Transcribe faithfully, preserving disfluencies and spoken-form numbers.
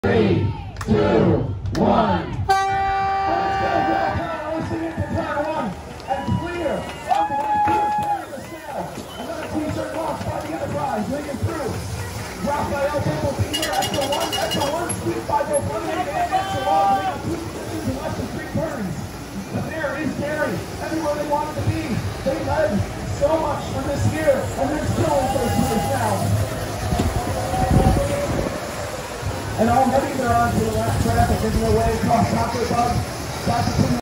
Three, two, one. Let's go, back on, racing into turn one, and clear. Up the way through, carry the sail. Another t-shirt lost by the Enterprise, making through. Raphael will be here, extra one, extra one, sweep by both running and extra one. We got two positions in less than three turns. But there is Gary, everywhere they wanted to be. They led so much for this year, and they're still in first place now. And already they're on to the last traffic, making their way across Chocolate Bug.